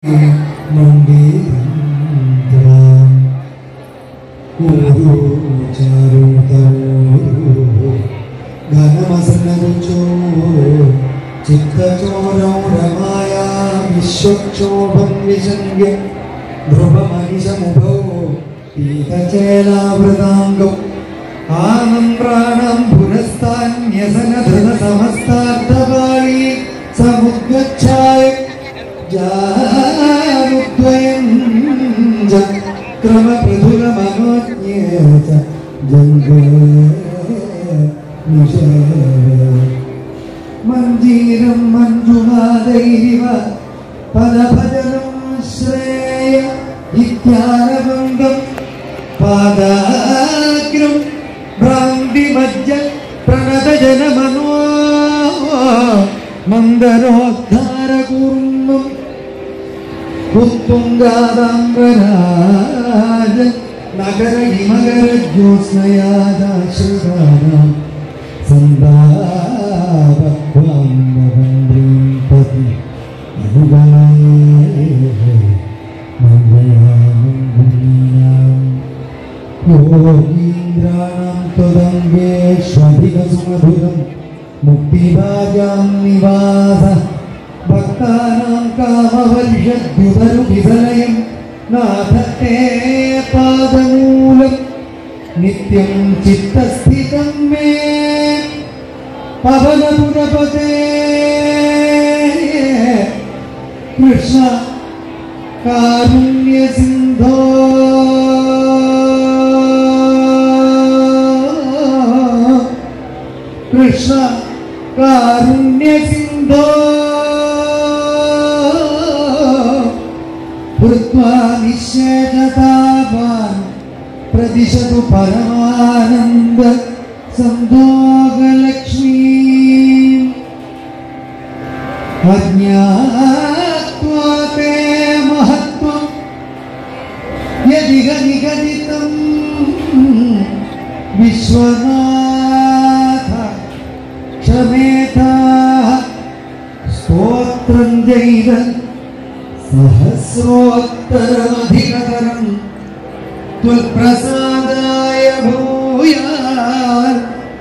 വിശ്വക്ഷോഭം വിശങ്ക ധ്രുവമനിശമുഭോ പീതചേലാവൃതാംഗം ആനംപ്രാണം പുനസ്താന്യസനധൃത സമസ്താർത്ഥകാളീ സമുദ്ഗച്ഛായ ജാനുദ്വയം ക്രമപൃഥുരമനോജ്ഞേത ജംഗ മഞ്ജീരം മഞ്ജുനാദൈരിവ പദഭജനം ശ്രേയ ഇത്യാനവംഗം പാദാഗ്രം ഭ്രാന്തിമജ്ജ പ്രണതജനമനോ മന്ദരോദ്ധാരകൂർമ്മം ഉത്തുംഗാദാംബരാജ നഗര ഹിമകര ജ്യോത്സ്നയാദാശ്രിതാനാം സന്താപക്വാംബന്ധീപതി അനുഗായേ മംഗളാമംഗളീനാം യോഗീന്ദ്രാണാം ത്വദംഗേഷ്വധികസുമധുരം മുക്തിഭാജാം നിവാസ ഭക്താനാം കാമവർഷദ്യുതരുവിസലയം നാഥത്തെ പാദമൂലം നിത്യം ചിത്തസ്ഥിതം മേ പവനപുരപതേ കൃഷ്ണ കാരുണ്യസിന്ധോ കൃഷ്ണ കാരുണ്യസിന്ധോ ഭൃത്വാ നിശ്ചേതതാപാൻ പ്രതിശതു പരമാനന്ദ സന്തോകലക്ഷ്മീ അജ്ഞാത്വാ തേ മഹത്വം യദിഹ നിഗദിതം വിശ്വനാഥ ക്ഷമേതാഃ സ്തോത്രം ചെയ്ത സഹസ്രോത്തരമധികതരം ത്വൽപ്രസാദായ ഭൂയാൽ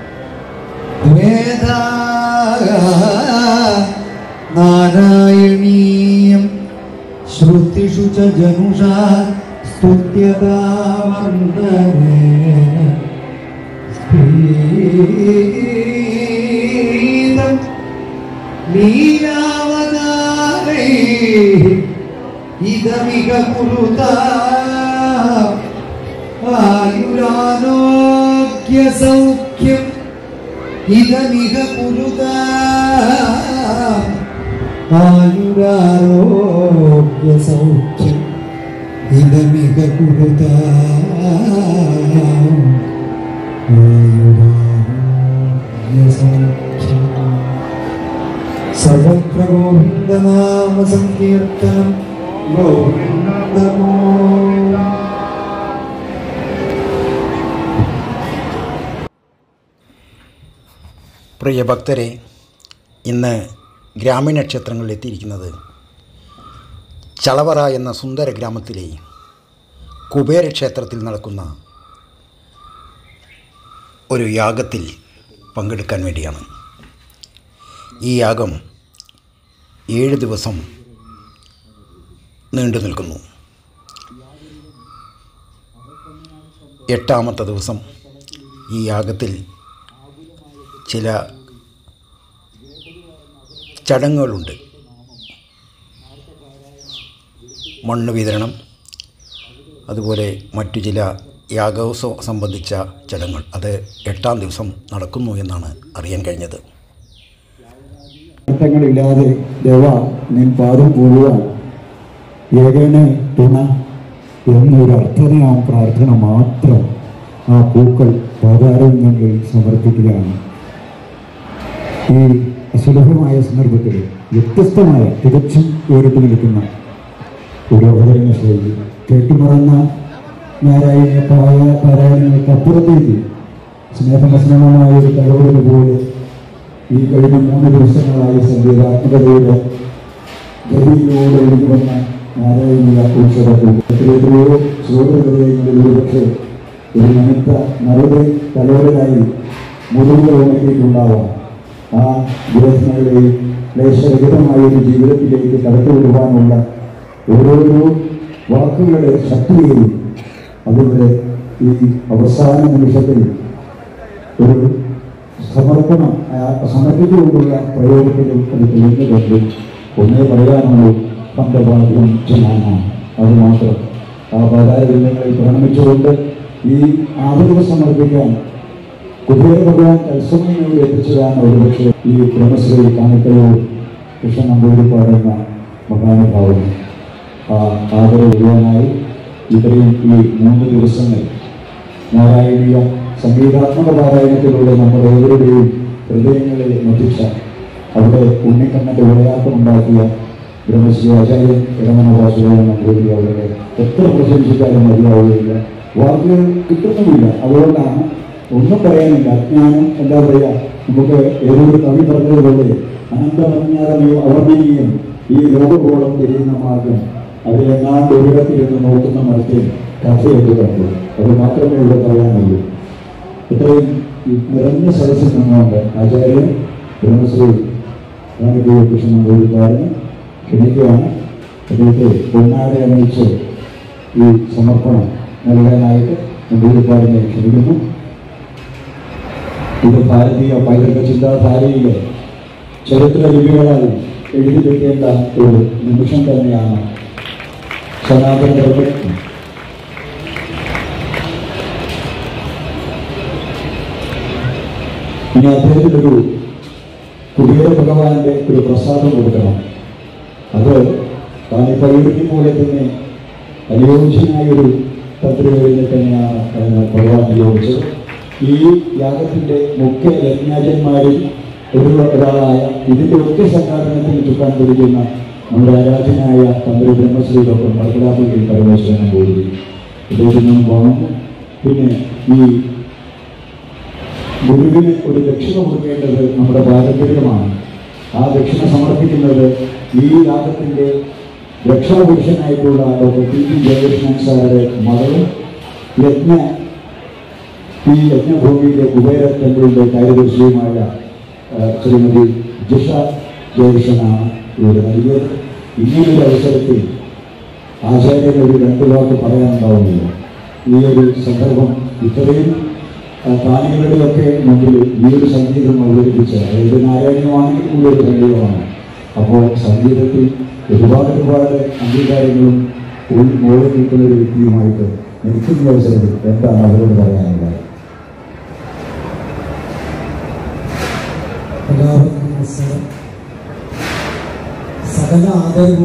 വേദാ നാരായണീയം ശ്രുതിഷു ച ജനുഷാ സ്തുത്യതാ വന്ദനേ സ്ത്രീദം ലീലാവതാരേ ഇദമിക കുരുതാ ആയുരാരോഗ്യ സൗഖ്യം ഇദമിക കുരുതാ ആയുരാരോഗ്യ സൗഖ്യം ഇദമിക കുരുതാ ആയുരാരോഗ്യ സൗഖ്യം സർവത്ര ഗോവിന്ദനാമ സങ്കീർത്തനം ഗോവിന്ദ ഗോവിന്ദ. പ്രിയ ഭക്തരെ, ഇന്ന് ഗ്രാമീണ ക്ഷേത്രങ്ങളിൽ എത്തിയിരിക്കുന്നത് ചളവറ എന്ന സുന്ദര ഗ്രാമത്തിലെ കുബേരക്ഷേത്രത്തിൽ നടക്കുന്ന ഒരു യാഗത്തിൽ പങ്കെടുക്കാൻ വേണ്ടിയാണ്. ഈ യാഗം 7 ദിവസം നീണ്ടു നിൽക്കുന്നു. 8ാമത്തെ ദിവസം ഈ യാഗത്തിൽ ചില ചടങ്ങുകളുണ്ട്. മണ്ണ് വിതരണം, അതുപോലെ മറ്റു ചില യാഗോത്സവം സംബന്ധിച്ച ചടങ്ങുകൾ. അത് 8ാം ദിവസം നടക്കുന്നു എന്നാണ് അറിയാൻ കഴിഞ്ഞത്. ില്ലാതെ ദേവ നീ പാദം പോവുക ഏകനെ തുണ എന്നൊരു അർത്ഥനയാം പ്രാർത്ഥന മാത്രം ആ പൂക്കൾ പാതാരങ്ങളിൽ സമർപ്പിക്കുകയാണ്. ഈ അസുലഭമായ സന്ദർഭത്തിൽ വ്യത്യസ്തമായ തികച്ചും ഉയർത്തി നിൽക്കുന്ന ഒരു അവതരണ ശൈലി കേട്ടുമറന്ന പാരായണങ്ങൾക്കപ്പുറത്തേക്ക് സ്നേഹമസ്നമായ ഒരു കലവറ പോലെ ഈ കഴിഞ്ഞ 3 ദിവസങ്ങളായി സംഗീതാത്മകതയുടെ ഗതിയിലൂടെ എഴുതി വന്ന നാരായണീയ ഉത്സവത്തിൽ എത്രയോ ശ്രോതൃഹൃദയങ്ങളിൽ ഒരുപക്ഷെ ഒരു നിമിത്ത നറുതെ തലവരായി മുറിവുകൾ ഉണക്കിയിട്ടുണ്ടാവാം. ആ വേദനകളെയും ക്ലേശരഹിതമായ ഒരു ജീവിതത്തിലേക്ക് കടത്തിവിടുവാനുള്ള ഓരോരോ വാക്കുകളുടെ ശക്തിയെയും അതിവിടെ ഈ അവസാന നിമിഷത്തിൽ ഒരു സമർപ്പിച്ചുകൊണ്ടുള്ള പ്രയോഗത്തിലും അത് തെളിഞ്ഞുകൊണ്ട് ഒന്നേ പറയാനുള്ളൂ, പന്തപാദ്യം ചെയ്യാനാണ്. അത് മാത്രം ആ പാതാരബിന്ദങ്ങളിൽ പ്രണമിച്ചുകൊണ്ട് ഈ ആദരവ് സമർപ്പിക്കാൻ കുബേര ഭഗവാൻ തത്സമയം എത്തിച്ചതാണ് ഒരുപക്ഷെ ഈ ബ്രഹ്മശ്രീ കാണിക്കലൂർ കൃഷ്ണൻ നമ്പൂതിരിപ്പാട് മഹാനുഭാവം. ആ ആദരവ് എഴുതാനായി ഇത്രയും ഈ 3 ദിവസങ്ങൾ നാരായണീയ സംഗീതാത്മക പാരായണത്തിലൂടെ നമ്മുടെ ഓരോരുടെയും ഹൃദയങ്ങളെ മതിച്ച അവിടെ ഉണ്ണിക്കണ്ണൻ്റെ വിളയാട്ടമുണ്ടാക്കിയ ബ്രഹ്മശ്രീ ആചാര്യൻ രമണ വാസുദേവൻ നമ്പൂതിരി അവരുടെ എത്ര പ്രശംസിച്ചാലും മതിയാവുകയില്ല, വാക്കുകൾ കിട്ടുന്നുമില്ല. അതുകൊണ്ടാണ് ഒന്നും പറയാനില്ല. അജ്ഞാനം എന്താ പറയുക, നമുക്ക് ഏതൊരു കവി പറഞ്ഞതുപോലെ അനന്തമജ്ഞാതമയോ അവർണ്ണീയം ഈ ലോകഗോളം തിരിയുന്ന മാർഗം അതിലെങ്ങാണ്ട് ഒരിടത്തിരുന്ന് നോക്കുന്ന മത്സ്യം കഥയെടുത്ത് കണ്ടു. അത് മാത്രമേ ഇവിടെ പറയാനുള്ളൂ. ഇത്രയും നിറഞ്ഞ സദസ്സിൽ നിന്നുകൊണ്ട് ആചാര്യൻ ബ്രഹ്മശ്രീ കാണിക്കലൂർ കൃഷ്ണൻ നമ്പൂതിരിപ്പാടിന് ക്ഷണിക്കുകയാണ്. അദ്ദേഹത്തെ പൊന്നാട അണിയിച്ച് ഈ സമർപ്പണം നൽകാനായിട്ട് നമ്പൂതിരിപ്പാടിനെ ക്ഷണിക്കുന്നു. ഇത് ഭാരതീയ പൈതൃക ചിന്താധാരയിലെ ചരിത്ര ലിപികളാൽ എഴുതി വെക്കേണ്ട ഒരു നിമിഷം തന്നെയാണ്. സനാതന ധർമ്മം ഇനി അദ്ദേഹത്തിനൊരു കുബേര ഭഗവാന്റെ ഒരു പ്രസാദം കൊടുക്കണം. അത് താനെ പ്രകൃതി പോലെ തന്നെ അനുയോജ്യനായൊരു തന്ത്രികളിൽ തന്നെയാണ് ഭഗവാൻ നിയോഗിച്ചത്. ഈ യാഗത്തിൻ്റെ മുഖ്യ യജ്ഞാചന്മാരിൽ ഒരാളായ ഇതിൻ്റെ ഒക്കെ സംഘാടനത്തിന് ചുക്കാൻ പിടിക്കുന്ന നമ്മുടെ ആരാധനായ തന്ത്രി ബ്രഹ്മശ്രീ ഡോക്ടർ മർക്കടാപ്പള്ളി പരമേശ്വരൻ പോയി അദ്ദേഹത്തിനും വാങ്ങുന്നു. പിന്നെ ഈ ഗുരുവിന് ഒരു ദക്ഷിണ കൊടുക്കേണ്ടത് നമ്മുടെ പാരമ്പര്യമാണ്. ആ ദക്ഷിണ സമർപ്പിക്കുന്നത് ഈ യാഗത്തിൻ്റെ രക്ഷാപുരുഷനായിട്ടുള്ള ഡോക്ടർ ടി ജയകൃഷ്ണൻ സാറുടെ മകളും ഈ യജ്ഞഭൂമിയിലെ കുബേര ടെമ്പിളിൻ്റെ കാര്യദർശിയുമായ ശ്രീമതി ജിഷ ജയകൃഷ്ണനാണ് ഇവിടെ നൽകിയത്. ഇങ്ങനൊരു അവസരത്തിൽ ആചാര്യൻ ഒരു 2 വാക്ക് പറയാനുണ്ടാവുന്നില്ല. ഈ ഒരു സന്ദർഭം ഇത്രയും കാണികളുടെയൊക്കെ മുമ്പിൽ ഈ ഒരു സംഗീതം അവതരിപ്പിച്ച്, അതായത് നാരായണീയമാണെങ്കിൽ കൂടുതൽ സംഗീതമാണ്. അപ്പോൾ സംഗീതത്തിൽ ഒരുപാട് അംഗീകാരങ്ങളും മോളിൽ നിൽക്കുന്ന ഒരു വ്യക്തിയുമായിട്ട് എനിക്കുന്ന അവസരത്തിൽ എന്താണ് അവരോട് പറയാനുള്ളത്? എല്ലാവർക്കും നമസ്കാരം. സകല ആദരവും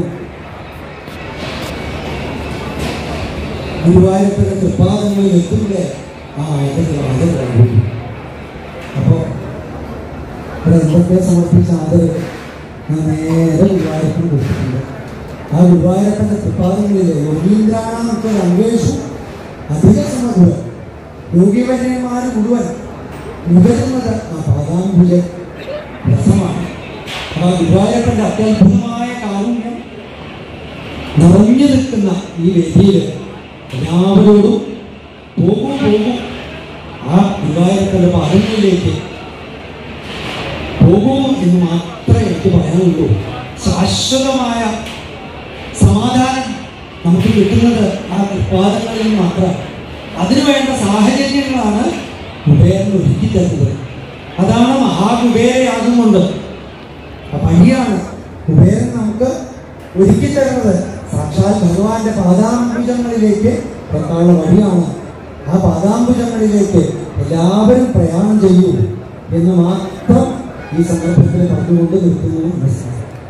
ഗുരുവായൂരപ്പൻ്റെ തൃപ്പാദങ്ങളിൽ എത്തുമ്പോൾ ആ ആദരവ്. അപ്പോൾ ഇവിടെ എന്തൊക്കെ സമർപ്പിച്ച ആദരവ് ഞാൻ നേരെ ഗുരുവായൂരപ്പന് കൊടുത്തിട്ടുണ്ട്. ആ ഗുരുവായൂരപ്പൻ്റെ തൃപ്പാദങ്ങളിൽ യോഗീന്ദ്രാണെന്നൊക്കെ ഒരു അന്വേഷണം അധിക സമൂഹം യോഗീവര്യന്മാർ മുഴുവൻ മുതലുന്നത് ആ പാദാംബുജ രസമാണ്. അപ്പോൾ ആ ഗുരുവായൂരപ്പൻ്റെ അത്യത്ഭുതമായ കാരുണ്യം നിറഞ്ഞു നിൽക്കുന്ന ഈ വേദിയിൽ എല്ലാവരോടും പോകും ആ ഗുരുവായൂരപ്പൻ്റെ പാദങ്ങളിലേക്ക് പോകുമോ എന്ന് മാത്രമേ എനിക്ക് പറയാനുള്ളൂ. ശാശ്വതമായ സമാധാനം നമുക്ക് കിട്ടുന്നത് ആ പാദങ്ങളിൽ മാത്രം. അതിനുവേണ്ട സാഹചര്യങ്ങളാണ് കുബേരൻ ഒരുക്കി തരുന്നത്. അതാണ് മഹാകുബേരയാകുന്നുണ്ട്. ആ വഴിയാണ് കുബേരൻ നമുക്ക് ഒരുക്കി തരുന്നത്. സാക്ഷാൽ ഭഗവാന്റെ പാദാംബുജങ്ങളിലേക്ക് എത്താനുള്ള വഴിയാണ്. ആ പാദാംബുജങ്ങളിലേക്ക് എല്ലാവരും പ്രയാണം ചെയ്യൂ എന്ന് മാത്രം ഈ സന്ദർഭത്തിൽ പറഞ്ഞുകൊണ്ട് നിർത്തുന്നു. നമസ്കാരം.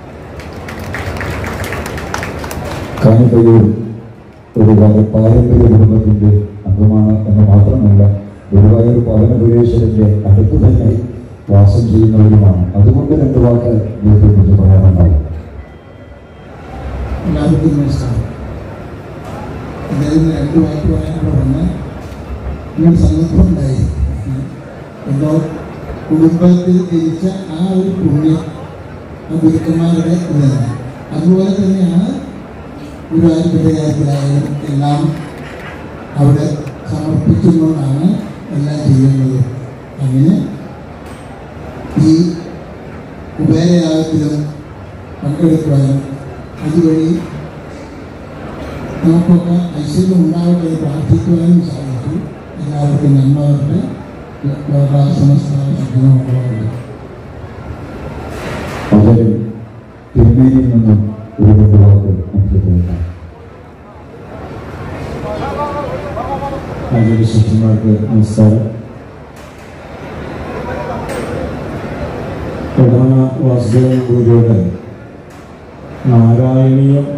കാണിക്കലൂർ ഒരു പാരമ്പര്യ കുടുംബത്തിൻ്റെ അംഗമാണ് എന്ന് മാത്രമല്ല ഗുരുവായൂർ പവനപുരേശ്വരൻ്റെ അടുത്ത് തന്നെ വാസം ചെയ്യുന്നവരുമാണ്. അതുകൊണ്ട് 2 വാക്ക് ഇതിനെക്കുറിച്ച് പറയാനുണ്ടാവും. എല്ലാവർക്കും നമസ്കാരം. അദ്ദേഹത്തിന് 2 വാക്ക് പറയാനുള്ള പറഞ്ഞാൽ ഇങ്ങനെ സന്ദർഭം ഉണ്ടായി. എന്തോ കുടുംബത്തിൽ ജനിച്ച ആ ഒരു പുണ്യം ആ ഗുരുക്കന്മാരുടെ ഇതാണ്. അതുപോലെ തന്നെയാണ് ഗുരുവായൂരത്തിലായാലും എല്ലാം അവിടെ സമർപ്പിച്ചുകൊണ്ടാണ് എല്ലാം ചെയ്യുന്നത്. അങ്ങനെ ഈ കുബേരയാഗത്തിലും പങ്കെടുക്കുവാനും അതുവഴി നമുക്കൊക്കെ ഐശ്വര്യം ഉണ്ടാവട്ടെ പ്രാർത്ഥിക്കുവാനും സാധിച്ചു. എല്ലാവർക്കും നന്മ വരട്ടെ. ലോക സമസ്ത സജ്ജനമുള്ളവരുണ്ട്. അവരും തിരുമേനിയിൽ നിന്നും ഒരു രണ്ട് വാക്ക് നമുക്ക് കേൾക്കാം. ശിഷ്യന്മാർക്ക് നമസ്കാരം. പ്രധാന വാസുദേവൻ ഗുരുവിടെ നാരായണീയം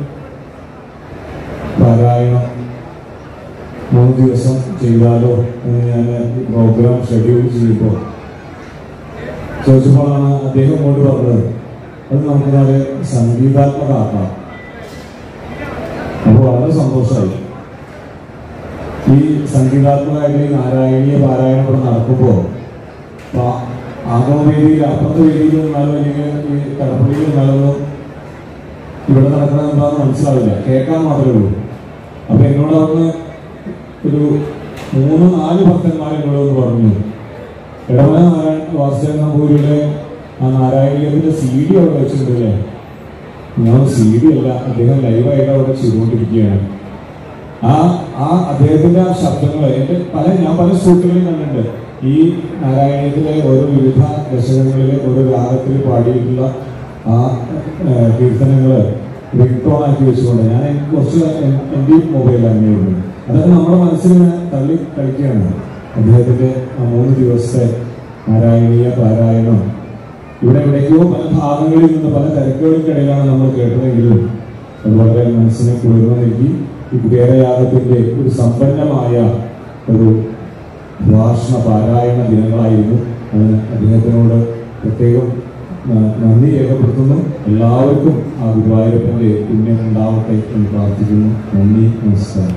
പാരായണം 3 ദിവസം ചെയ്താലോ എന്ന് ഞാൻ പ്രോഗ്രാം ഷെഡ്യൂൾ ചെയ്തപ്പോൾ ചോദിച്ചപ്പോഴാണ് അദ്ദേഹം ഇങ്ങോട്ട് പറഞ്ഞത് അത് നമുക്ക് വളരെ സംഗീതാത്മകമാക്കാം. അപ്പോൾ വളരെ സന്തോഷമായി. ഈ സംഗീതാത്മകമായിട്ട് ഈ നാരായണീയ പാരായണം ഇവിടെ നടക്കുമ്പോൾ ആഗമവേദിയിൽ അപ്പുറത്തെ വേദിയിൽ നിന്നാലും അല്ലെങ്കിൽ ഈ കടപ്പള്ളിയിൽ നിന്നാലൊന്നും ഇവിടെ നടക്കുന്നത് എന്താണെന്ന് മനസ്സിലാവില്ല, കേൾക്കാൻ മാത്രമേ ഉള്ളൂ. അപ്പൊ എന്നോട് അന്ന് ഒരു 3-4 ഭക്തന്മാർ എന്നോട് പറഞ്ഞു, ഇടമല വാസുദേവൻ നമ്പൂരിയുടെ ആ നാരായണീയത്തിന്റെ CD അവിടെ വെച്ചിട്ടുണ്ടല്ലേ? ഞാൻ CD അല്ല, അദ്ദേഹം ലൈവായിട്ട് അവിടെ ചെയ്തുകൊണ്ടിരിക്കുകയാണ്. ആ അദ്ദേഹത്തിന്റെ ആ ശബ്ദങ്ങൾ ഞാൻ പല സ്റ്റൂട്ടുകളിൽ കണ്ടിട്ടുണ്ട്. ഈ നാരായണീയത്തിലെ ഓരോ വിവിധ ദശകങ്ങളിലെ ഓരോ രാഗത്തിൽ പാടിയിട്ടുള്ള ആ കീർത്തനങ്ങള് റിംഗ്ടോൺ ആക്കി വെച്ചുകൊണ്ട് ഞാൻ കുറച്ച് എൻ്റെ മൊബൈൽ അങ്ങനെയുണ്ട്. അതൊക്കെ നമ്മുടെ മനസ്സിനെ തള്ളി കളിക്കുകയാണ്. അദ്ദേഹത്തിന്റെ 3 ദിവസത്തെ നാരായണീയ പാരായണം ഇവിടെ എവിടേക്കോ പല ഭാഗങ്ങളിൽ നിന്ന് പല തിരക്കുകൾക്കിടയിലാണ് നമ്മൾ കേട്ടതെങ്കിലും അത് വളരെ മനസ്സിനെ കുളിർമ നൽകി. ഈ കുബേരയാഗത്തിന്റെ ഒരു സമ്പന്നമായ ഒരു ഭാഷണ പാരായണ ദിനങ്ങളായിരുന്നു. അതിന് അദ്ദേഹത്തിനോട് പ്രത്യേകം നന്ദി രേഖപ്പെടുത്തുന്നു. എല്ലാവർക്കും ആ ഗുരുവായൂരപ്പന്റെ പുണ്യം ഉണ്ടാവട്ടെ എന്ന് പ്രാർത്ഥിക്കുന്നു. നന്ദി, നമസ്കാരം.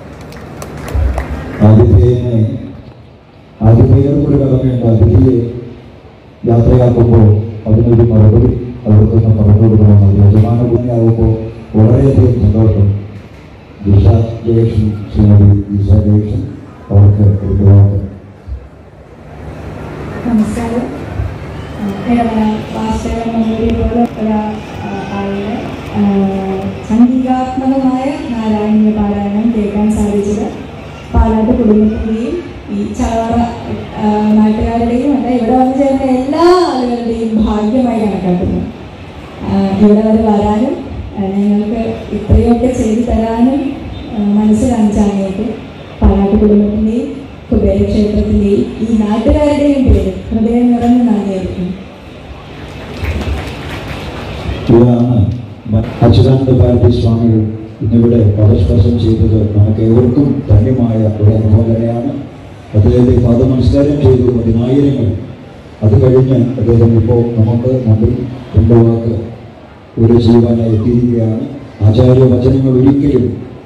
ആതിഥേയർക്കൊരു കടമയുണ്ട്. അതിഥിയെ യാത്രയാക്കുമ്പോൾ അതിനൊരു മറുപടി അവർക്ക് പറഞ്ഞു കൊടുക്കണമെന്ന് യജമാന ഭൂമിയാകുമ്പോൾ വളരെയധികം സന്തോഷം. ദിശ ജയേഷൻ, ശ്രീമതി ദിശ ജയേഷൻ അവർക്ക് ഒരുപാട് നമസ്കാരം. വാസുദേവൻ നമ്പൂരി പോലെ ഒരാളുടെ സംഗീതാത്മകമായ നാരായണീയ പാരായണം കേൾക്കാൻ സാധിച്ചത് പാലാട്ട് കുടുംബത്തിൻ്റെയും ഈ ചളവറ നാട്ടുകാരുടെയും അല്ല, ഇവിടെ വന്നു ചേർന്ന എല്ലാ ആളുകളുടെയും ഭാഗ്യമായി കണക്കാക്കുന്നു. ഇവിടെ വരെ വരാനും ഞങ്ങൾക്ക് ഇത്രയൊക്കെ ചെയ്തു തരാനും മനസ്സ് കാണിച്ചാണെങ്കിൽ പാലാട്ട് കുടുംബത്തിൻ്റെയും കുബേരക്ഷേത്രത്തിൻ്റെയും ഈ നാട്ടുകാരുടെയും പേര് ഹൃദയം നിറഞ്ഞ് നന്ദിയായിരിക്കും. ഇതാണ് അച്യുതാനന്ദ ഭാരതി സ്വാമികൾ ഇന്നിവിടെ പദസ്പർശം ചെയ്തത്. നമുക്ക് ഏവർക്കും ധന്യമായ ഒരു അനുഭവം തന്നെയാണ്. അദ്ദേഹത്തെ പാദനമസ്കാരം ചെയ്തു 10,000. അത് കഴിഞ്ഞ് അദ്ദേഹം ഇപ്പോൾ നമുക്ക് മുമ്പിൽ 2 വാക്ക് ഒരു ചെയ്യുവാനായി എത്തിയിരിക്കുകയാണ്. ആചാര്യ വചനങ്ങൾ ഒരിക്കലും,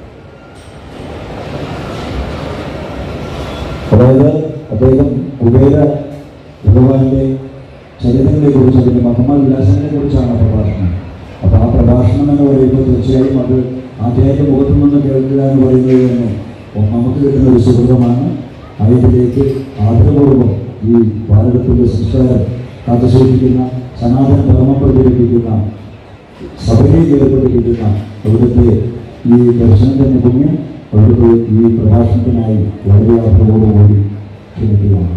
അതായത് അദ്ദേഹം കുബേര ഭഗവാന്റെ ചരിത്രങ്ങളെ കുറിച്ച്, അതിൻ്റെ മഹമ്മദ് കുറിച്ചാണ് പ്രഭാഷണം. അപ്പോൾ ആ പ്രഭാഷണം എന്ന് പറയുമ്പോൾ തീർച്ചയായും അത് ആദ്യമായിട്ട് മുഖത്തു നിന്ന് കേൾക്കുക എന്ന് പറയുന്നത് തന്നെ നമുക്ക് കിട്ടുന്ന ഒരു സുഹൃതമാണ്. അതിലേക്ക് ആദരപൂർവ്വം ഈ ഭാരതത്തിൻ്റെ സംസ്കാരം കാത്തുസൂക്ഷിക്കുന്ന, സനാതന ധർമ്മം പ്രചരിപ്പിക്കുന്ന, സഭയിൽ ഏർപ്പെട്ടിരിക്കുന്ന അവിടുത്തെ ഈ ദർശനത്തിൻ്റെ പുണ്യം അവിടുത്തെ ഈ പ്രഭാഷണത്തിനായി വളരെ ആദരവോടുകൂടി ക്ഷണിക്കുകയാണ്.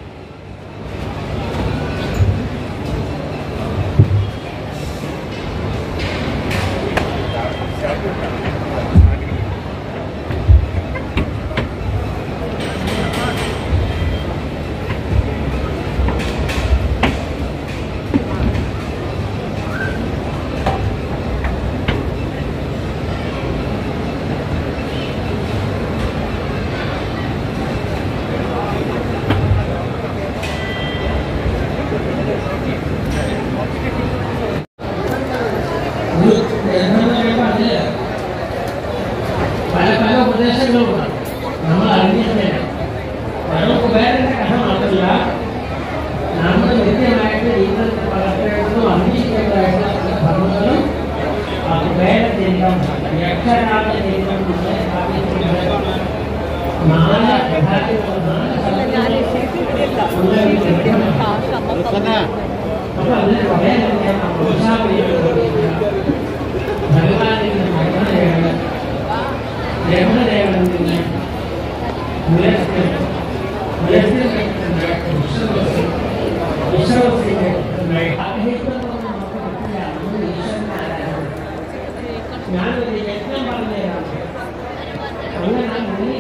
പല ഉപദേശങ്ങളുമാണ് നമ്മൾ അറിഞ്ഞിരിക്കണം. വെറും കുബേരന്റെ കഥ മാത്രമല്ല, നമ്മൾ നിത്യമായിട്ട് ജീവിതത്തിൽ പലപ്പോഴും അന്വേഷിക്കേണ്ടതായിട്ടുള്ള ധർമ്മങ്ങളും ആ കുബേരത്തിരിക്കാൻ യക്ഷരാജത്തിരിക്കാൻ നാല് അപ്പോൾ അതിന് കുബേരത്തിരിക്കാൻ ഭഗവാനിന്റെ മരണദേവൻ ബ്രഹ്മദേവനെ ഞാനൊരു യജ്ഞം പറഞ്ഞുതരാം അങ്ങനെ മുനി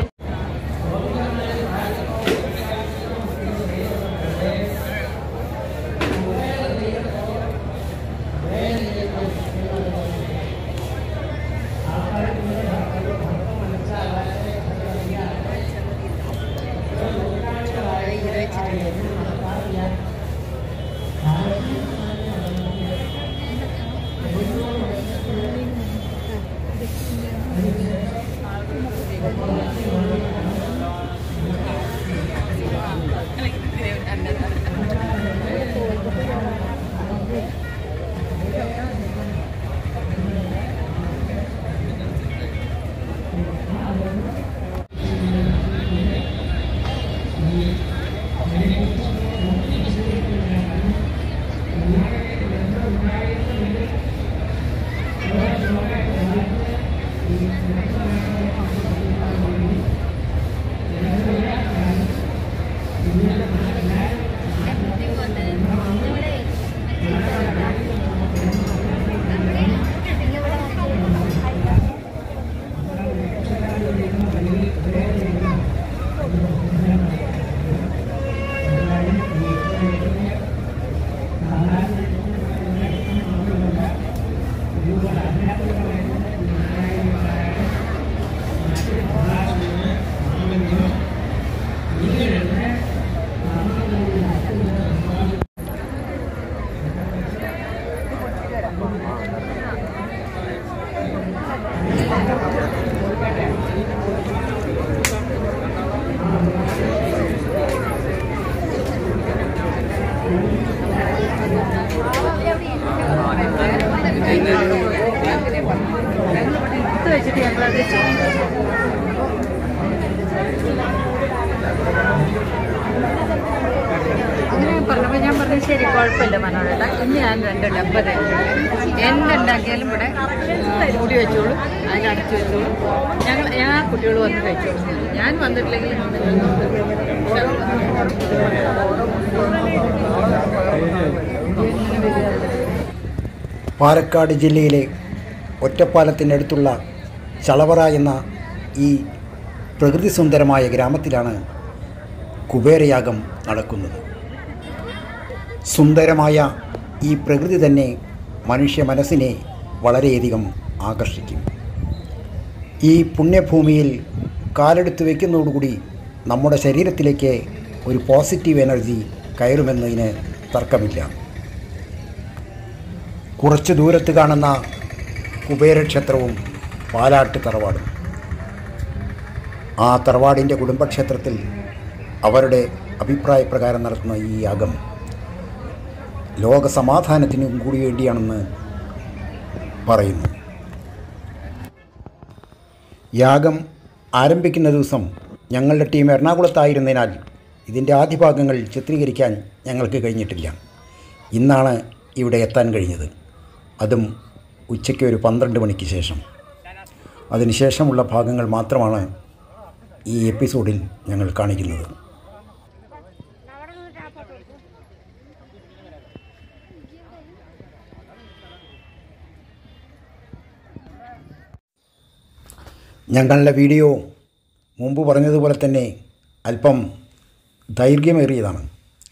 അങ്ങനെ പറഞ്ഞപ്പോൾ ഞാൻ പറഞ്ഞു ശരി കുഴപ്പമില്ല മനോരേട്ടാ ഇന്ന് ഞാൻ 2 ഡബ്ബ എന്തുണ്ടാക്കിയാലും ഇവിടെ മൂടി വെച്ചോളൂ അതിനടച്ച് വെച്ചോളൂ ഞാൻ കുട്ടികൾ വന്ന് കഴിച്ചോളൂ ഞാൻ വന്നിട്ടില്ലെങ്കിൽ പാലക്കാട് ജില്ലയിലെ ഒറ്റപ്പാലത്തിനടുത്തുള്ള ചളവറ എന്ന ഈ പ്രകൃതി സുന്ദരമായ ഗ്രാമത്തിലാണ് കുബേരയാഗം നടക്കുന്നത്. സുന്ദരമായ ഈ പ്രകൃതി തന്നെ മനുഷ്യ മനസ്സിനെ വളരെയധികം ആകർഷിക്കും. ഈ പുണ്യഭൂമിയിൽ കാലെടുത്ത് വയ്ക്കുന്നതോടുകൂടി നമ്മുടെ ശരീരത്തിലേക്ക് ഒരു പോസിറ്റീവ് എനർജി കയറുമെന്നതിന് തർക്കമില്ല. കുറച്ച് ദൂരത്ത് കാണുന്ന കുബേരക്ഷേത്രവും പാലാട്ട് തറവാടും. ആ തറവാടിൻ്റെ കുടുംബക്ഷേത്രത്തിൽ അവരുടെ അഭിപ്രായപ്രകാരം നടത്തുന്ന ഈ യാഗം ലോകസമാധാനത്തിനും കൂടി വേണ്ടിയാണെന്ന് പറയുന്നു. യാഗം ആരംഭിക്കുന്ന ദിവസം ഞങ്ങളുടെ ടീം എറണാകുളത്തായിരുന്നതിനാൽ ഇതിൻ്റെ ആദ്യ ഭാഗങ്ങൾ ചിത്രീകരിക്കാൻ ഞങ്ങൾക്ക് കഴിഞ്ഞിട്ടില്ല. ഇന്നാണ് ഇവിടെ എത്താൻ കഴിഞ്ഞത്, അതും ഉച്ചയ്ക്ക് ഒരു 12 മണിക്ക് ശേഷം. അതിനുശേഷമുള്ള ഭാഗങ്ങൾ മാത്രമാണ് ഈ എപ്പിസോഡിൽ ഞങ്ങൾ കാണിക്കുന്നത്. ഞങ്ങളുടെ വീഡിയോ മുമ്പ് പറഞ്ഞതുപോലെ തന്നെ അല്പം ദൈർഘ്യമേറിയതാണ്.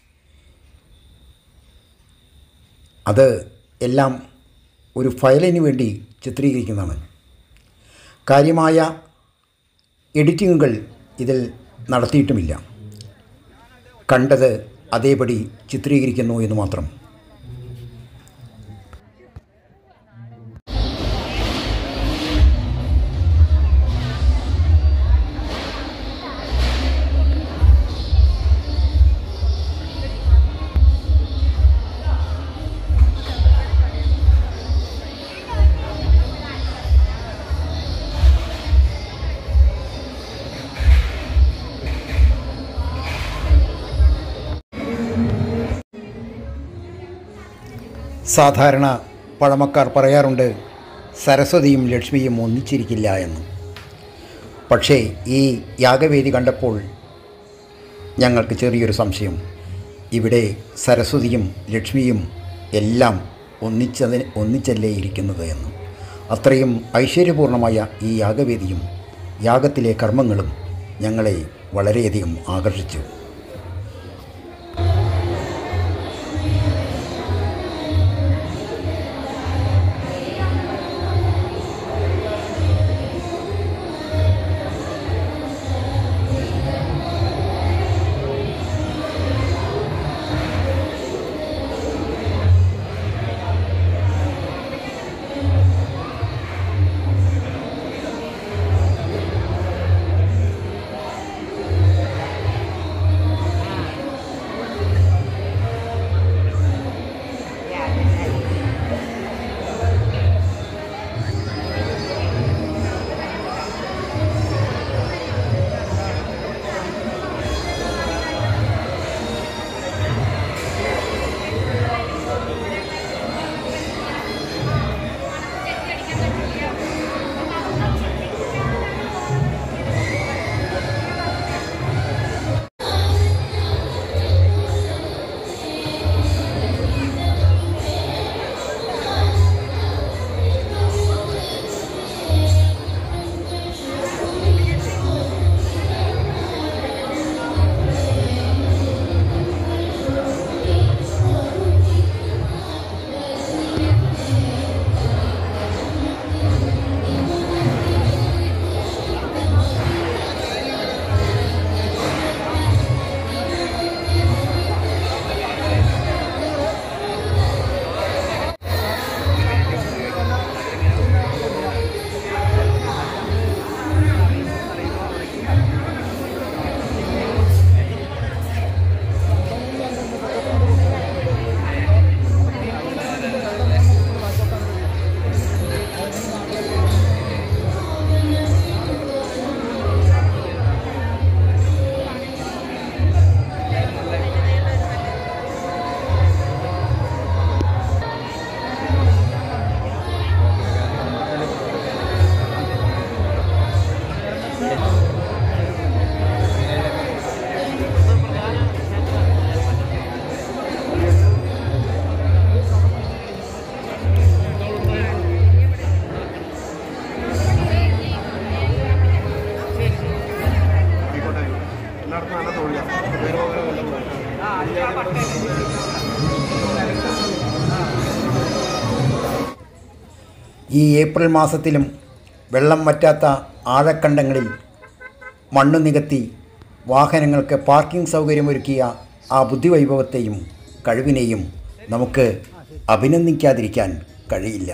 അത് എല്ലാം ഒരു ഫയലിന് വേണ്ടി ചിത്രീകരിക്കുന്നതാണ്. കാര്യമായ എഡിറ്റിങ്ങുകൾ ഇതിൽ നടത്തിയിട്ടുമില്ല. കണ്ടത് അതേപടി ചിത്രീകരിക്കുന്നു എന്ന് മാത്രം. സാധാരണ പഴമക്കാർ പറയാറുണ്ട് സരസ്വതിയും ലക്ഷ്മിയും ഒന്നിച്ചിരിക്കില്ല എന്ന്. പക്ഷേ ഈ യാഗവേദി കണ്ടപ്പോൾ ഞങ്ങൾക്ക് ചെറിയൊരു സംശയം. ഇവിടെ സരസ്വതിയും ലക്ഷ്മിയും എല്ലാം ഒന്നിച്ചല്ലേ ഇരിക്കുന്നത് എന്ന്. അത്രയും ഐശ്വര്യപൂർണമായ ഈ യാഗവേദിയും യാഗത്തിലെ കർമ്മങ്ങളും ഞങ്ങളെ വളരെയധികം ആകർഷിച്ചു. ഈ ഏപ്രിൽ മാസത്തിലും വെള്ളം വറ്റാത്ത ആഴക്കണ്ടങ്ങളിൽ മണ്ണ് നികത്തി വാഹനങ്ങൾക്ക് പാർക്കിംഗ് സൗകര്യമൊരുക്കിയ ആ ബുദ്ധിവൈഭവത്തെയും കഴിവിനെയും നമുക്ക് അഭിനന്ദിക്കാതിരിക്കാൻ കഴിയില്ല.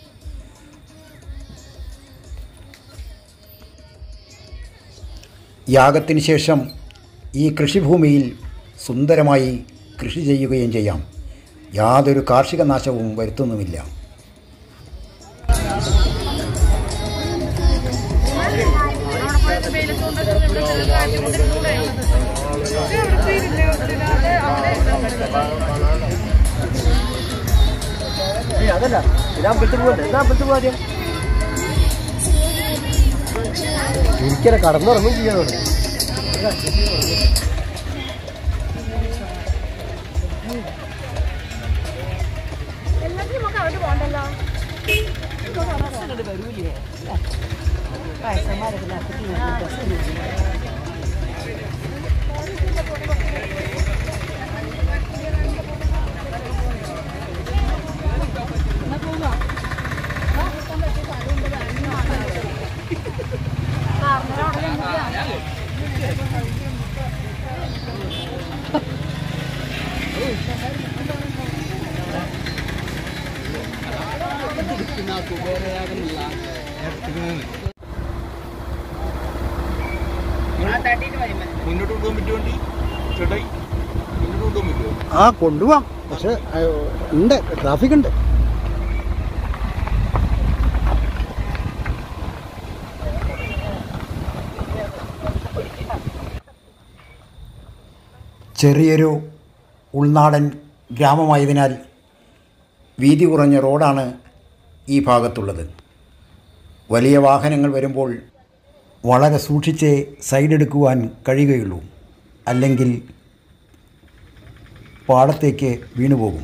യാഗത്തിന് ശേഷം ഈ കൃഷിഭൂമിയിൽ സുന്ദരമായി കൃഷി ചെയ്യുകയും ചെയ്യാം. യാതൊരു കാർഷിക നാശവും വരുത്തുന്നുമില്ല. അതല്ല ഇതാമ്പലത്തിൽ പോകണ്ടേ? ഇതാമ്പലത്തിൽ പോകാം. എനിക്കല്ല കടന്നുറങ്ങും ചെയ്യാൻ. ആ കൊണ്ടുപോവാം, പക്ഷെ ഉണ്ട്, ട്രാഫിക് ഉണ്ട്. ചെറിയൊരു ഉൾനാടൻ ഗ്രാമമായതിനാൽ വീതി കുറഞ്ഞ റോഡാണ് ഈ ഭാഗത്തുള്ളത്. വലിയ വാഹനങ്ങൾ വരുമ്പോൾ വളരെ സൂക്ഷിച്ചേ സൈഡെടുക്കുവാൻ കഴിയുകയുള്ളൂ, അല്ലെങ്കിൽ പാടത്തേക്ക് വീണുപോകും.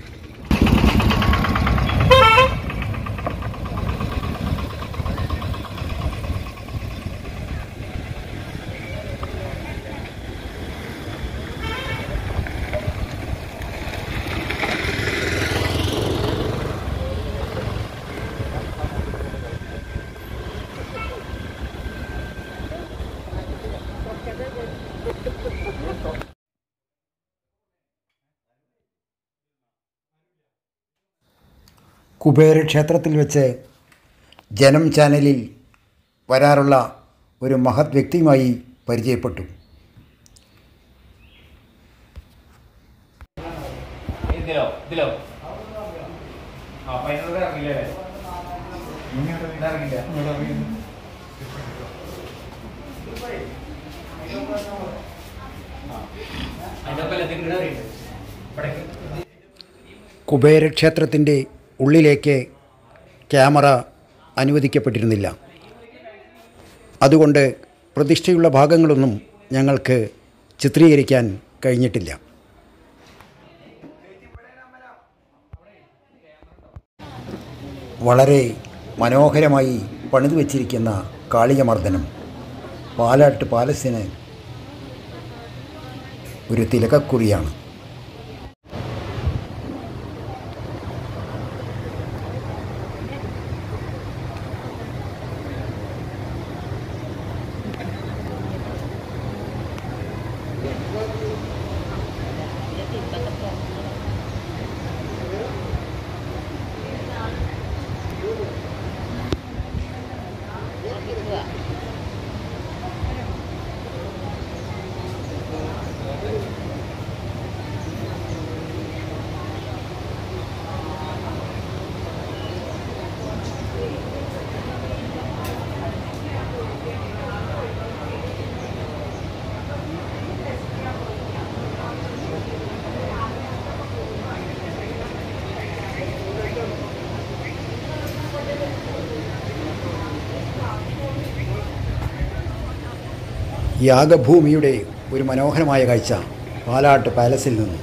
കുബേര ക്ഷേത്രത്തിൽ വെച്ച് ജനം ചാനലിൽ വരാറുള്ള ഒരു മഹത് വ്യക്തിയുമായി പരിചയപ്പെട്ടു. കുബേരക്ഷേത്രത്തിൻ്റെ ഉള്ളിലേക്ക് ക്യാമറ അനുവദിക്കപ്പെട്ടിരുന്നില്ല. അതുകൊണ്ട് പ്രതിഷ്ഠയുള്ള ഭാഗങ്ങളൊന്നും ഞങ്ങൾക്ക് ചിത്രീകരിക്കാൻ കഴിഞ്ഞിട്ടില്ല. വളരെ മനോഹരമായി പണിതു വച്ചിരിക്കുന്ന കാളിയമർദ്ദനം പാലാട്ട് പാലസിന് ഒരു തിലകക്കുറിയാണ്. യാഗഭൂമിയുടെ ഒരു മനോഹരമായ കാഴ്ച പാലാട്ട് പാലസിൽ നിന്നും.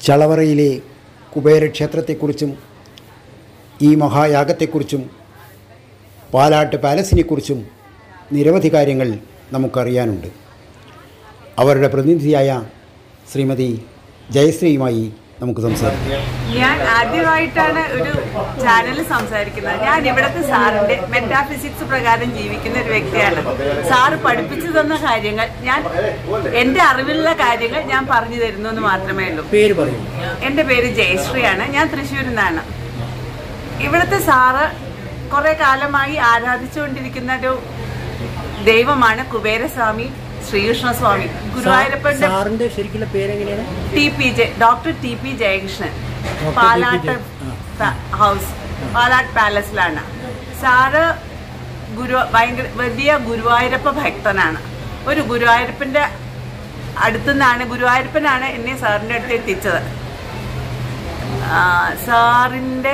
ചളവറയിലെ കുബേരക്ഷേത്രത്തെക്കുറിച്ചും ഈ മഹായാഗത്തെക്കുറിച്ചും പാലാട്ട് പാലസിനെക്കുറിച്ചും നിരവധി കാര്യങ്ങൾ നമുക്കറിയാനുണ്ട്. അവരുടെ പ്രതിനിധിയായ ശ്രീമതി ജയശ്രീയുമായി നമുക്ക് സംസാരിക്കാം. ഞാൻ ആദ്യമായിട്ടാണ് ഒരു ചാനലിൽ സംസാരിക്കുന്നത്. ഞാൻ ഇവിടുത്തെ സാറിന്റെ മെറ്റാഫിസിക്സ് പ്രകാരം ജീവിക്കുന്ന ഒരു വ്യക്തിയാണ്. സാറ് പഠിപ്പിച്ചു തന്ന കാര്യങ്ങൾ എന്റെ അറിവിലുള്ള കാര്യങ്ങൾ ഞാൻ പറഞ്ഞു തരുന്നു എന്ന് മാത്രമേ ഉള്ളൂ. പേര് പറയൂ. എന്റെ പേര് ജയശ്രീയാണ്. ഞാൻ തൃശ്ശൂരിൽ നിന്നാണ്. ഇവിടുത്തെ സാറ് കുറെ കാലമായി ആരാധിച്ചുകൊണ്ടിരിക്കുന്ന ഒരു ദൈവമാണ് കുബേരസ്വാമി ശ്രീകൃഷ്ണസ്വാമി. ഗുരുവായൂരപ്പന്റെ ശരിക്കുള്ള പേരെങ്ങനെയാണ്? Doctor TP Jayakrishnan. Palatt house, Palatt പാലസിലാണ്. സാറ് ഭയങ്കര വലിയ ഗുരുവായൂരപ്പ ഭക്തനാണ്. ഒരു ഗുരുവായൂരപ്പന്റെ ഗുരുവായൂരപ്പനാണ് എന്നെ സാറിന്റെ അടുത്ത് എത്തിച്ചത്. സാറിന്റെ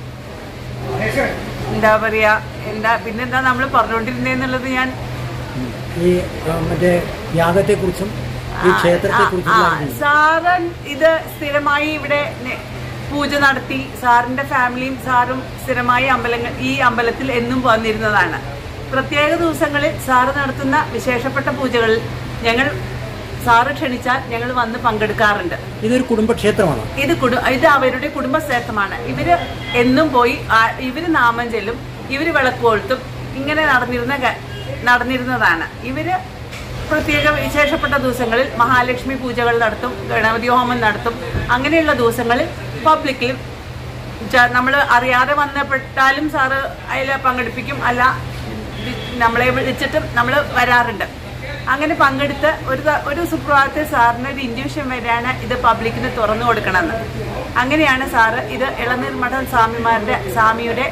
എന്താ പറയാ, പിന്നെന്താ നമ്മൾ പറഞ്ഞുകൊണ്ടിരുന്നേന്നുള്ളത് ഞാൻ ഈ മറ്റേ യാഗത്തെക്കുറിച്ചും ഈ ക്ഷേത്രത്തെക്കുറിച്ചും. സാറ് ഇത് സ്ഥിരമായി ഇവിടെ പൂജ നടത്തി. സാറിന്റെ ഫാമിലിയും സാറും സ്ഥിരമായി ഈ അമ്പലത്തിൽ എന്നും വന്നിരുന്നതാണ്. പ്രത്യേക ദിവസങ്ങളിൽ സാറ് നടത്തുന്ന വിശേഷപ്പെട്ട പൂജകളിൽ സാറ് ക്ഷണിച്ചാൽ ഞങ്ങൾ വന്ന് പങ്കെടുക്കാറുണ്ട്. ഇതൊരു കുടുംബക്ഷേത്രമാണ്. ഇത് അവരുടെ കുടുംബക്ഷേത്രമാണ്. ഇവര് എന്നും പോയി ഇവര് നാമം ചെല്ലും, ഇവര് വിളക്കുകൊളുത്തും. ഇങ്ങനെ നടന്നിരുന്നതാണ്. ഇവര് പ്രത്യേക വിശേഷപ്പെട്ട ദിവസങ്ങളിൽ മഹാലക്ഷ്മി പൂജകൾ നടത്തും, ഗണപതി ഹോമം നടത്തും. അങ്ങനെയുള്ള ദിവസങ്ങളിൽ പബ്ലിക്കിലും നമ്മൾ അറിയാതെ വന്നപ്പെട്ടാലും സാറ് അതിൽ പങ്കെടുപ്പിക്കും. അല്ല, നമ്മളെ വിളിച്ചിട്ടും നമ്മൾ വരാറുണ്ട്. അങ്ങനെ പങ്കെടുത്ത് ഒരു സുപ്രഭാതത്തിൽ സാറിന് ഒരു ഇൻഡ്യൂഷൻ വരെയാണ് ഇത് പബ്ലിക്കിന് തുറന്നു കൊടുക്കണമെന്ന്. അങ്ങനെയാണ് സാറ് ഇത് ഇളനീർമഠം സ്വാമിയുടെ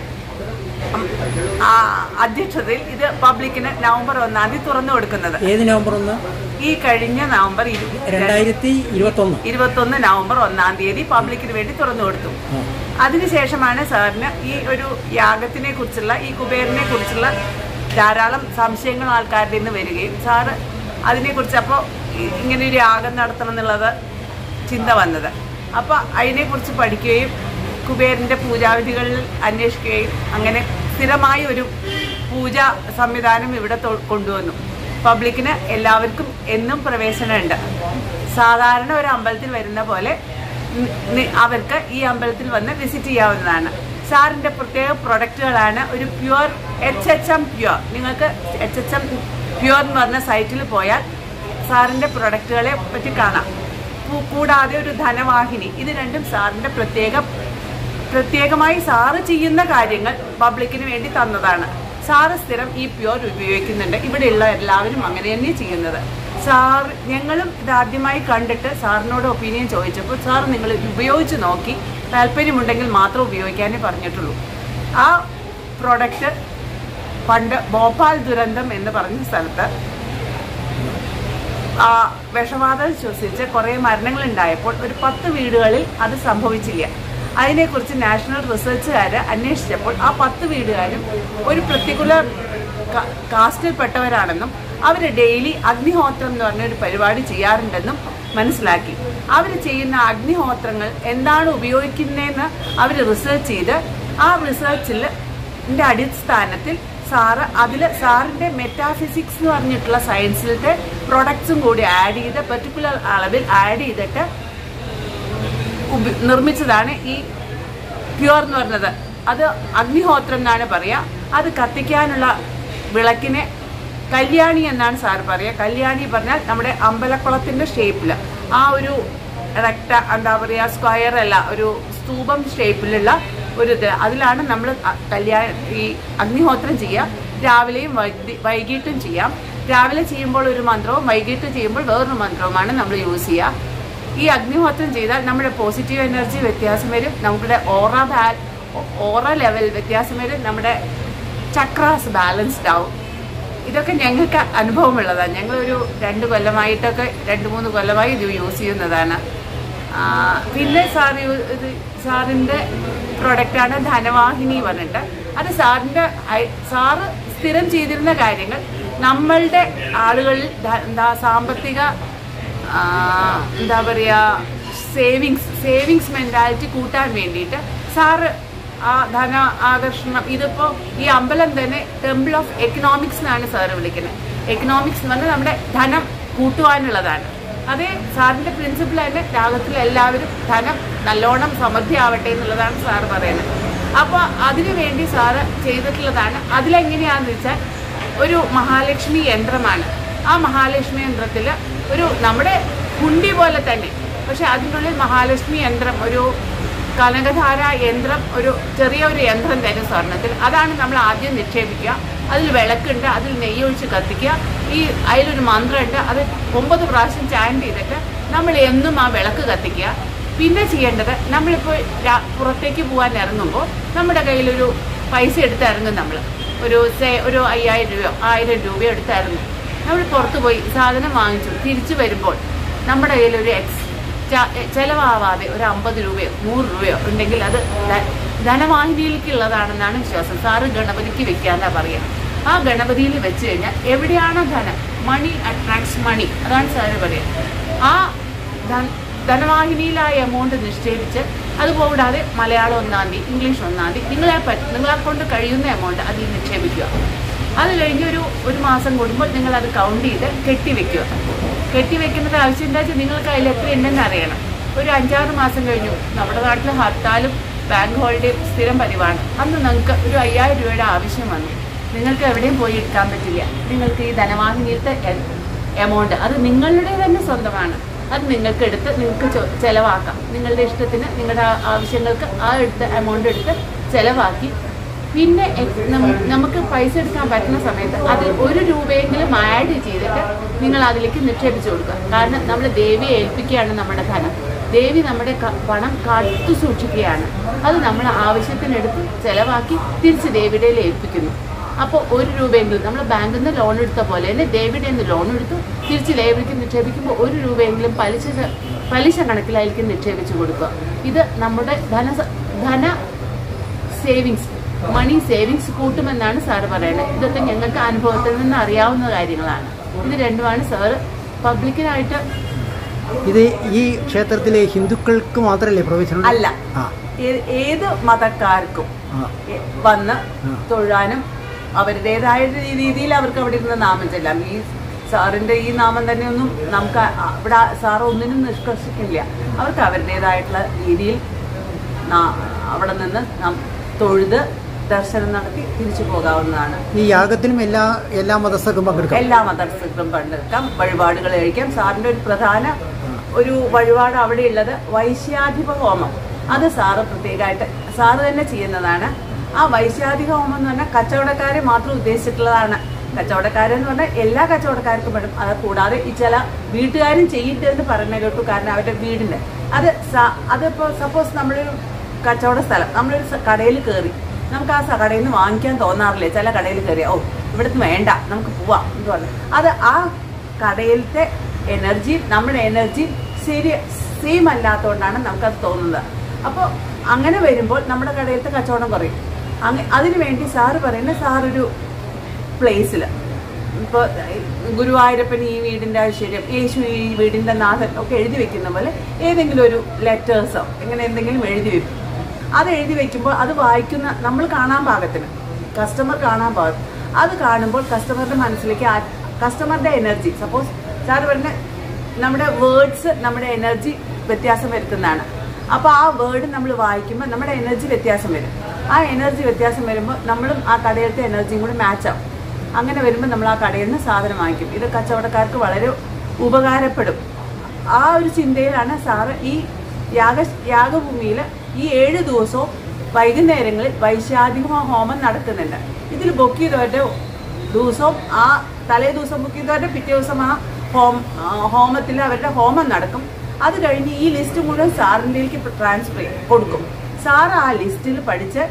അധ്യക്ഷതയിൽ ഇത് പബ്ലിക്കിന് നവംബർ 1-ാം തീയതി തുറന്നു കൊടുക്കുന്നത്. ഏത് നവംബർ 1? ഈ കഴിഞ്ഞ നവംബർ 2021 നവംബർ 1-ാം തീയതി പബ്ലിക്കിന് വേണ്ടി തുറന്നു കൊടുത്തു. അതിനുശേഷമാണ് സാറിന് ഈ ഒരു യാഗത്തിനെ കുറിച്ചുള്ള, ഈ കുബേരനെ കുറിച്ചുള്ള ധാരാളം സംശയങ്ങൾ ആൾക്കാരുടെ നിന്ന് വരികയും സാറ് അതിനെക്കുറിച്ച് അപ്പോൾ ഇങ്ങനെ ഒരു യാഗം നടത്തണം എന്നുള്ളത് ചിന്ത വന്നത്. അപ്പോൾ അതിനെക്കുറിച്ച് പഠിക്കുകയും കുബേരൻ്റെ പൂജാവിധികളിൽ അന്വേഷിക്കുകയും അങ്ങനെ സ്ഥിരമായി ഒരു പൂജാ സംവിധാനം ഇവിടെ കൊണ്ടുവന്നു. പബ്ലിക്കിന് എല്ലാവർക്കും എന്നും പ്രവേശനമുണ്ട്. സാധാരണ ഒരു അമ്പലത്തിൽ വരുന്ന പോലെ അവർക്ക് ഈ അമ്പലത്തിൽ വന്ന് വിസിറ്റ് ചെയ്യാവുന്നതാണ്. സാറിൻ്റെ പ്രത്യേക പ്രൊഡക്റ്റുകളാണ് ഒരു പ്യുവർ HHM പ്യുവർ. നിങ്ങൾക്ക് HHM പ്യുവർ എന്ന് പറഞ്ഞ സൈറ്റിൽ പോയാൽ സാറിൻ്റെ പ്രൊഡക്റ്റുകളെ പറ്റി കാണാം. കൂടാതെ ഒരു ധനവാഹിനി, ഇത് രണ്ടും സാറിൻ്റെ പ്രത്യേകമായി സാറ് ചെയ്യുന്ന കാര്യങ്ങൾ പബ്ലിക്കിന് വേണ്ടി തന്നതാണ്. സാറ് സ്ഥിരം ഈ പ്യുവർ ഉപയോഗിക്കുന്നുണ്ട്. ഇവിടെയുള്ള എല്ലാവരും അങ്ങനെ തന്നെ ചെയ്യുന്നത്. ഞങ്ങളും ഇതാദ്യമായി കണ്ടിട്ട് സാറിനോട് ഒപ്പീനിയൻ ചോദിച്ചപ്പോൾ സാർ നിങ്ങൾ ഉപയോഗിച്ച് നോക്കി താല്പര്യമുണ്ടെങ്കിൽ മാത്രം ഉപയോഗിക്കാനേ പറഞ്ഞിട്ടുള്ളൂ. ആ പ്രൊഡക്റ്റ് പണ്ട് ഭോപ്പാൽ ദുരന്തം എന്ന് പറഞ്ഞ സ്ഥലത്ത് വിഷവാതം ശ്വസിച്ച് കുറേ മരണങ്ങളുണ്ടായപ്പോൾ ഒരു 10 വീടുകളിൽ അത് സംഭവിച്ചില്ല. അതിനെക്കുറിച്ച് നാഷണൽ റിസർച്ചുകാർ അന്വേഷിച്ചപ്പോൾ ആ 10 വീടുകാരും ഒരു പർട്ടിക്കുലർ കാസ്റ്റിൽപ്പെട്ടവരാണെന്നും അവർ ഡെയിലി അഗ്നിഹോത്രം എന്ന് പറഞ്ഞൊരു പരിപാടി ചെയ്യാറുണ്ടെന്നും മനസ്സിലാക്കി. അവർ ചെയ്യുന്ന അഗ്നിഹോത്രങ്ങൾ എന്താണ് ഉപയോഗിക്കുന്നതെന്ന് അവർ റിസർച്ച് ചെയ്ത് ആ റിസർച്ചിൻ്റെ അടിസ്ഥാനത്തിൽ സാറിൻ്റെ മെറ്റാഫിസിക്സ് എന്ന് പറഞ്ഞിട്ടുള്ള സയൻസിലത്തെ പ്രൊഡക്ട്സും കൂടി ആഡ് ചെയ്ത് പർട്ടിക്കുലർ അളവിൽ ആഡ് ചെയ്തിട്ട് നിർമ്മിച്ചതാണ് ഈ പ്യുവർ എന്ന് പറഞ്ഞത്. അത് അഗ്നിഹോത്രം എന്നാണ് പറയുക. അത് കത്തിക്കാനുള്ള വിളക്കിനെ കല്യാണി എന്നാണ് സാർ പറയുക. കല്യാണി പറഞ്ഞാൽ നമ്മുടെ അമ്പലക്കുളത്തിൻ്റെ ഷേപ്പിൽ ആ ഒരു എന്താ പറയുക, സ്ക്വയർ അല്ല, ഒരു സ്തൂപം ഷേപ്പിലുള്ള ഒരു ഇത്, അതിലാണ് നമ്മൾ ഈ അഗ്നിഹോത്രം ചെയ്യുക. രാവിലെയും വൈകിട്ടും ചെയ്യാം. രാവിലെ ചെയ്യുമ്പോൾ ഒരു മന്ത്രവും വൈകിട്ട് ചെയ്യുമ്പോൾ വേറൊരു മന്ത്രവുമാണ് നമ്മൾ യൂസ് ചെയ്യുക. ഈ അഗ്നിഹോത്രം ചെയ്താൽ നമ്മുടെ പോസിറ്റീവ് എനർജി വ്യത്യാസം വരും, നമ്മുടെ ഓറ ലെവൽ വ്യത്യാസം വരും, നമ്മുടെ ചക്രാസ് ബാലൻസ്ഡ് ആവും. ഇതൊക്കെ ഞങ്ങൾക്ക് അനുഭവമുള്ളതാണ്. ഞങ്ങളൊരു 2 കൊല്ലമായിട്ടൊക്കെ 2-3 കൊല്ലമായി ഇത് യൂസ് ചെയ്യുന്നതാണ്. പിന്നെ സാറിൻ്റെ പ്രൊഡക്റ്റാണ് ധനവാഹിനി പറഞ്ഞിട്ട്. അത് സാറ് സ്ഥിരം ചെയ്തിരുന്ന കാര്യങ്ങൾ നമ്മളുടെ ആളുകളിൽ സാമ്പത്തിക എന്താ പറയുക സേവിങ്സ് മെൻറ്റാലിറ്റി കൂട്ടാൻ വേണ്ടിയിട്ട് സാറ് ആ ധന ആകർഷണം, ഇതിപ്പോൾ ഈ അമ്പലം തന്നെ ടെമ്പിൾ ഓഫ് എക്കണോമിക്സ് എന്നാണ് സാറ് വിളിക്കുന്നത്. എക്കണോമിക്സ് എന്ന് പറഞ്ഞാൽ നമ്മുടെ ധനം കൂട്ടുവാനുള്ളതാണ്. അതേ സാറിൻ്റെ പ്രിൻസിപ്പിൾ തന്നെ രാഗത്തിൽ എല്ലാവരും ധനം നല്ലോണം സമൃദ്ധി ആവട്ടെ എന്നുള്ളതാണ് സാറ് പറയുന്നത്. അപ്പോൾ അതിനു വേണ്ടി സാറ് ചെയ്തിട്ടുള്ളതാണ്. അതിലെങ്ങനെയാണെന്ന് വെച്ചാൽ ഒരു മഹാലക്ഷ്മി യന്ത്രമാണ്. ആ മഹാലക്ഷ്മി യന്ത്രത്തിൽ ഒരു നമ്മുടെ കുണ്ടി പോലെ തന്നെ, പക്ഷെ അതിനുള്ളിൽ മഹാലക്ഷ്മി യന്ത്രം, ഒരു കനകധാര യന്ത്രം, ഒരു ചെറിയൊരു യന്ത്രം തരും സ്വർണ്ണത്തിൽ. അതാണ് നമ്മൾ ആദ്യം നിക്ഷേപിക്കുക. അതിൽ വിളക്കുണ്ട്, അതിൽ നെയ്യൊഴിച്ച് കത്തിക്കുക. അതിലൊരു മന്ത്രമുണ്ട്, അത് 9 പ്രാവശ്യം ചാൻഡ് ചെയ്തിട്ട് നമ്മൾ എന്നും ആ വിളക്ക് കത്തിക്കുക. പിന്നെ ചെയ്യേണ്ടത്, നമ്മളിപ്പോൾ പുറത്തേക്ക് പോകാൻ ഇറങ്ങുമ്പോൾ നമ്മുടെ കയ്യിലൊരു പൈസ എടുത്ത് ഇറങ്ങും. നമ്മൾ ഒരു 5000 രൂപയോ 1000 രൂപയോ എടുത്ത് ഇറങ്ങും. നമ്മൾ പുറത്ത് പോയി സാധനം വാങ്ങിച്ചു തിരിച്ചു വരുമ്പോൾ നമ്മുടെ കയ്യിലൊരു ചിലവാവാതെ ഒരു 50 രൂപയോ 100 രൂപയോ ഉണ്ടെങ്കിൽ അത് ധനവാഹിനിയിലേക്കുള്ളതാണെന്നാണ് വിശ്വാസം. സാറ് ഗണപതിക്ക് വെക്കാന്നാ പറയുക. ആ ഗണപതിയിൽ വെച്ച് കഴിഞ്ഞാൽ എവിടെയാണോ ധനം, മണി അട്രാക്ട്സ് മണി, അതാണ് സാറ് പറയുക. ആ ധനവാഹിനിയിലായ എമൗണ്ട് നിക്ഷേപിച്ച്, അതുകൂടാതെ മലയാളം 1-ാം തീയതി, ഇംഗ്ലീഷ് 1-ാം തീയതി നിങ്ങളെ കൊണ്ട് കഴിയുന്ന എമൗണ്ട് അതിൽ നിക്ഷേപിക്കുക. അത് കഴിഞ്ഞ് ഒരു മാസം കൂടുമ്പോൾ നിങ്ങളത് കൗണ്ട് ചെയ്ത് കെട്ടിവെക്കുക. കെട്ടിവെക്കുന്നത് ആവശ്യം എന്താ വെച്ചാൽ നിങ്ങൾക്ക് അതിൽ എത്ര ഉണ്ടെന്ന് അറിയണം. ഒരു 5-6 മാസം കഴിഞ്ഞു, നമ്മുടെ നാട്ടിൽ ഹർത്താലും ബാങ്ക് ഹോളിഡേയും സ്ഥിരം പതിവാണ്. അന്ന് നിങ്ങൾക്ക് ഒരു 5000 രൂപയുടെ ആവശ്യം വന്നു. നിങ്ങൾക്ക് എവിടെയും പോയി എടുക്കാൻ പറ്റില്ല. നിങ്ങൾക്ക് ഈ ധനവാഹിനിയിലത്തെ എമൗണ്ട് അത് നിങ്ങളുടെ തന്നെ സ്വന്തമാണ്. അത് നിങ്ങൾക്ക് എടുത്ത് നിങ്ങൾക്ക് ചിലവാക്കാം. നിങ്ങളുടെ ഇഷ്ടത്തിന്, നിങ്ങളുടെ ആവശ്യങ്ങൾക്ക് ആ എമൗണ്ട് എടുത്ത് ചിലവാക്കി പിന്നെ നമുക്ക് പൈസ എടുക്കാൻ പറ്റുന്ന സമയത്ത് അതിൽ 1 രൂപയെങ്കിലും ആഡ് ചെയ്തിട്ട് നിങ്ങൾ അതിലേക്ക് നിക്ഷേപിച്ചു കൊടുക്കുക. കാരണം നമ്മൾ ദേവിയെ ഏൽപ്പിക്കുകയാണ് നമ്മുടെ ധനം. ദേവി നമ്മുടെ പണം കാത്തു സൂക്ഷിക്കുകയാണ്. അത് നമ്മൾ ആവശ്യത്തിനെടുത്ത് ചിലവാക്കി തിരിച്ച് ദേവിയുടെ ഏൽപ്പിക്കുന്നു. അപ്പോൾ 1 രൂപയെങ്കിലും നമ്മൾ ബാങ്കിൽ നിന്ന് ലോൺ എടുത്ത പോലെ തന്നെ ദേവിയുടെ നിന്ന് ലോൺ എടുത്തു തിരിച്ച് ദേവിക്ക് നിക്ഷേപിക്കുമ്പോൾ 1 രൂപയെങ്കിലും പലിശ കണക്കിൽ അതിലേക്ക് നിക്ഷേപിച്ചു കൊടുക്കുക. ഇത് നമ്മുടെ ധന സേവിങ്സ്, മണി സേവിങ്സ് കൂട്ടുമെന്നാണ് സാറ് പറയുന്നത്. ഇതൊക്കെ ഞങ്ങൾക്ക് അനുഭവത്തിൽ നിന്ന് അറിയാവുന്ന കാര്യങ്ങളാണ്. ഇത് രണ്ടുമാണ് സാറ് പബ്ലിക്കിനായിട്ട്. ഇത് ഈ ക്ഷേത്രത്തിലെ ഹിന്ദുക്കൾക്ക് മാത്രമല്ലേ പ്രവേശനം? അല്ല, ഏത് മതക്കാർക്കും വന്ന് തൊഴാനും അവരുടേതായ രീതിയിൽ അവർക്ക് അവിടെ ഇരുന്ന് നാമം ചെല്ലാം. ഈ സാറിന്റെ ഈ നാമം തന്നെ ഒന്നും നമുക്ക് ഇവിടെ സാറ് ഒന്നിനും നിഷ്കർഷിക്കില്ല. അവർക്ക് അവരുടേതായിട്ടുള്ള രീതിയിൽ അവിടെ നിന്ന് തൊഴുത് ദർശനം നടത്തി തിരിച്ചു പോകാവുന്നതാണ്. ഈ യാഗത്തിനും എല്ലാ മതസ്ഥർക്കും പങ്കെടുക്കാം. എല്ലാ മതസ്ഥർക്കും പങ്കെടുക്കാം, വഴിപാടുകൾ കഴിക്കാം. സാറിന്റെ ഒരു പ്രധാന വഴിപാട് അവിടെയുള്ളത് വൈശ്യാധിപ ഹോമം. അത് സാറ് പ്രത്യേകമായിട്ട് സാറ് തന്നെ ചെയ്യുന്നതാണ്. ആ വൈശ്യാധിക ഹോമം എന്ന് പറഞ്ഞാൽ കച്ചവടക്കാരെ മാത്രം ഉദ്ദേശിച്ചിട്ടുള്ളതാണ്. കച്ചവടക്കാരെന്ന് പറഞ്ഞാൽ എല്ലാ കച്ചവടക്കാർക്കും പെടും. അത് കൂടാതെ ഈ ചില വീട്ടുകാരും ചെയ്യട്ടെന്ന് പറഞ്ഞു കേട്ടു. കാരണം അവരുടെ വീടിന്റെ അതിപ്പോൾ സപ്പോസ് നമ്മളൊരു കച്ചവട സ്ഥലം, നമ്മളൊരു കടയിൽ കയറി, നമുക്ക് ആ കടയിൽ നിന്ന് വാങ്ങിക്കാൻ തോന്നാറില്ലേ? ചില കടയിൽ കയറിയാൽ ഇവിടുന്ന് വേണ്ട, നമുക്ക് പോവാം എന്ന് പറഞ്ഞു. അത് ആ കടയിലത്തെ എനർജി നമ്മുടെ എനർജി സെയിം അല്ലാത്തതുകൊണ്ടാണ് നമുക്കത് തോന്നുന്നത്. അപ്പോൾ അങ്ങനെ വരുമ്പോൾ നമ്മുടെ കടയിലത്തെ കച്ചവടം കുറയും. അതിനുവേണ്ടി സാറ് പറയുന്നത്, സാറൊരു പ്ലേസിൽ ഇപ്പോൾ ഗുരുവായൂരപ്പൻ ഈ വീടിൻ്റെ ഐശ്വര്യം, യേശു ഈ വീടിൻ്റെ നാഥൻ ഒക്കെ എഴുതി വെക്കുന്ന പോലെ ഏതെങ്കിലും ഒരു ലെറ്റേഴ്സോ ഇങ്ങനെ എന്തെങ്കിലും എഴുതി വെക്കും. അത് എഴുതി വെക്കുമ്പോൾ അത് വായിക്കുന്ന നമ്മൾ കാണാൻ പാകത്തിന്, കസ്റ്റമർ കാണാൻ പാകം, അത് കാണുമ്പോൾ കസ്റ്റമറുടെ മനസ്സിലേക്ക് കസ്റ്റമറുടെ എനർജി, സപ്പോസ് സാറ് പറഞ്ഞ നമ്മുടെ വേർഡ്സ് നമ്മുടെ എനർജി വ്യത്യാസം വരുത്തുന്നതാണ്. അപ്പോൾ ആ വേർഡ് നമ്മൾ വായിക്കുമ്പോൾ നമ്മുടെ എനർജി വ്യത്യാസം വരും. ആ എനർജി വ്യത്യാസം വരുമ്പോൾ നമ്മളും ആ കടയിലത്തെ എനർജിയും കൂടി മാച്ചാവും. അങ്ങനെ വരുമ്പോൾ നമ്മൾ ആ കടയിൽ നിന്ന് സാധനം വാങ്ങിക്കും. ഇത് കച്ചവടക്കാർക്ക് വളരെ ഉപകാരപ്പെടും. ആ ഒരു ചിന്തയിലാണ് സാറ് ഈ യാഗഭൂമിയിൽ ഈ 7 ദിവസവും വൈകുന്നേരങ്ങളിൽ വൈശ്യാധിക ഹോമം നടത്തുന്നുണ്ട്. ഇതിൽ ബുക്ക് ചെയ്തവരുടെ ദിവസവും ആ തലേ ദിവസം ബുക്ക് ചെയ്തവരുടെ പിറ്റേ ദിവസം ആ ഹോമത്തിൽ അവരുടെ ഹോമം നടക്കും. അത് കഴിഞ്ഞ് ഈ ലിസ്റ്റ് മുഴുവൻ സാറിൻ്റെക്ക് ട്രാൻസ്ഫർ കൊടുക്കും. സാറ് ആ ലിസ്റ്റിൽ പഠിച്ച്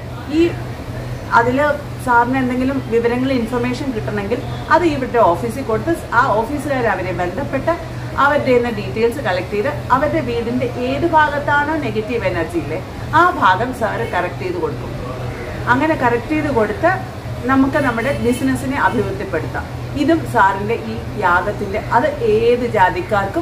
അതിൽ സാറിന് എന്തെങ്കിലും വിവരങ്ങൾ ഇൻഫർമേഷൻ കിട്ടണമെങ്കിൽ അത് ഇവരുടെ ഓഫീസിൽ കൊടുത്ത് ആ ഓഫീസുകാർ അവരെ ബന്ധപ്പെട്ട് അവരുടെ ഡീറ്റെയിൽസ് കളക്ട് ചെയ്ത് അവരുടെ വീടിൻ്റെ ഏത് ഭാഗത്താണോ നെഗറ്റീവ് എനർജിയിലെ ആ ഭാഗം സാറ് കറക്റ്റ് ചെയ്ത് കൊടുക്കും. അങ്ങനെ കറക്റ്റ് ചെയ്ത് കൊടുത്ത് നമുക്ക് നമ്മുടെ ബിസിനസ്സിനെ അഭിവൃദ്ധിപ്പെടുത്താം. ഇതും സാറിൻ്റെ ഈ യാഗത്തിൻ്റെ അത് ഏത് ജാതിക്കാർക്കും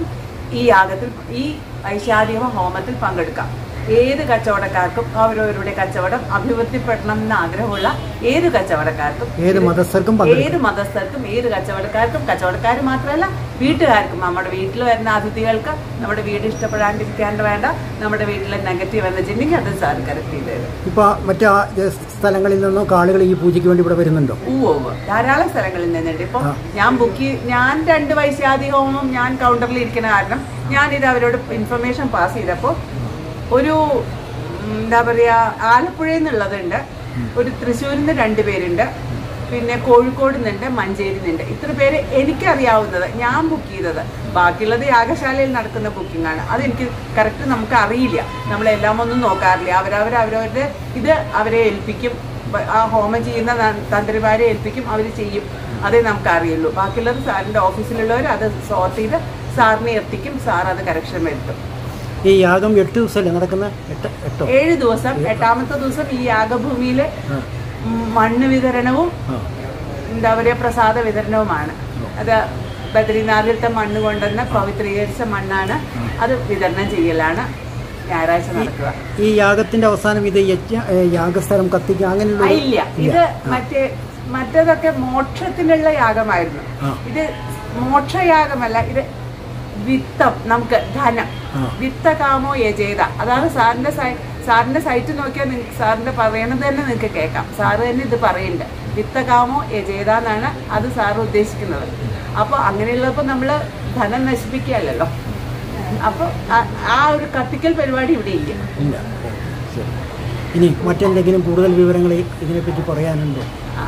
ഈ യാഗത്തിൽ ഈ വൈശാഖിക ഹോമത്തിൽ പങ്കെടുക്കാം. ഏത് കച്ചവടക്കാർക്കും അവരവരുടെ കച്ചവടം അഭിവൃദ്ധിപ്പെടണം എന്ന് ആഗ്രഹമുള്ള ഏത് കച്ചവടക്കാർക്കും ഏത് മതസ്ഥർക്കും ഏത് കച്ചവടക്കാർക്കും കച്ചവടക്കാർ മാത്രമല്ല വീട്ടുകാർക്കും നമ്മുടെ വീട്ടിൽ വരുന്ന അതിഥികൾക്ക് നമ്മുടെ വീട് ഇഷ്ടപ്പെടാണ്ടിരിക്കാണ്ട് വേണ്ട നമ്മുടെ വീട്ടിലെ നെഗറ്റീവ് എനർജിണ്ടെങ്കിൽ അത് സാർ കറക്റ്റ് ചെയ്ത് തരും. ഇപ്പൊ മറ്റു സ്ഥലങ്ങളിൽ നിന്നോ ആളുകൾ ഈ പൂജയ്ക്ക് വേണ്ടി ഇവിടെ വരുന്നുണ്ടോ? ധാരാളം സ്ഥലങ്ങളിൽ നിന്നുണ്ട്. ഇപ്പൊ ഞാൻ 2 വൈശാഖിക ഹോമം ഞാൻ കൗണ്ടറിൽ ഇരിക്കുന്ന കാരണം ഞാനിത് അവരോട് ഇൻഫർമേഷൻ പാസ് ചെയ്തപ്പോൾ ഒരു എന്താ പറയുക ആലപ്പുഴയിൽ നിന്നുള്ളതുണ്ട്, ഒരു തൃശ്ശൂരിൽ നിന്ന് 2 പേരുണ്ട്, പിന്നെ കോഴിക്കോട് നിന്നുണ്ട്, മഞ്ചേരി നിന്നുണ്ട്. ഇത്ര പേര് എനിക്കറിയാവുന്നത് ഞാൻ ബുക്ക് ചെയ്തത്. ബാക്കിയുള്ളത് യാഗശാലയിൽ നടക്കുന്ന ബുക്കിംഗ് ആണ്. അതെനിക്ക് കറക്റ്റ് നമുക്ക് അറിയില്ല, നമ്മളെല്ലാം ഒന്നും നോക്കാറില്ല. അവരവരുടെ ഇത് അവരെ ഏൽപ്പിക്കും, ആ ഹോമം ചെയ്യുന്ന തന്ത്രിമാരെ ഏൽപ്പിക്കും, അവർ ചെയ്യും. അതേ നമുക്ക് അറിയുള്ളൂ. ബാക്കിയുള്ളത് സാറിൻ്റെ ഓഫീസിലുള്ളവർ അത് സോർട്ട് ചെയ്ത് സാറിനെ എത്തിക്കും. സാർ അത് കറക്ഷൻ വരുത്തും. ഈ യാഗം 8 ദിവസമല്ലേ നടക്കുന്നത്? 7 ദിവസം. 8ാമത്തെ ദിവസം ഈ യാഗഭൂമിയിൽ മണ്ണ് വിതരണവും എന്താ പറയുക പ്രസാദ വിതരണവുമാണ്. അത് ബദ്രീനാഥിലത്തെ മണ്ണ് കൊണ്ടുവന്ന പവിത്രീകരിച്ച മണ്ണാണ്, അത് വിതരണം ചെയ്യലാണ് ഞായറാഴ്ച നടക്കുക. ഈ യാഗത്തിന്റെ അവസാനം ഇത് യാഗസ്ഥലം കത്തിക്കുക അങ്ങനെയുള്ള ഇല്ല. ഇത് മറ്റേതൊക്കെ മോക്ഷത്തിനുള്ള യാഗമായിരുന്നു. ഇത് മോക്ഷയാഗമല്ല, ഇത് വിത്തം, നമുക്ക് ധനം, വിത്തകാമോ യജേത. അതാണ് സാറിന്റെ സൈറ്റ് നോക്കിയാൽ സാറിന്റെ പറയണത് തന്നെ നിങ്ങൾക്ക് കേൾക്കാം. സാറ് തന്നെ ഇത് പറയുന്നുണ്ട്. വിത്തകാമോ യജേത എന്നാണ് അത് സാറ് ഉദ്ദേശിക്കുന്നത്. അപ്പോൾ അങ്ങനെയുള്ളപ്പോൾ നമ്മൾ ധനം നശിപ്പിക്കുകയല്ലോ. അപ്പോൾ ആ ഒരു കത്തിക്കൽ പരിപാടി ഇവിടെ ഇല്ല. ഇനി മറ്റെന്തെങ്കിലും കൂടുതൽ വിവരങ്ങൾ ഇതിനെപ്പറ്റി പറയാനുണ്ടോ?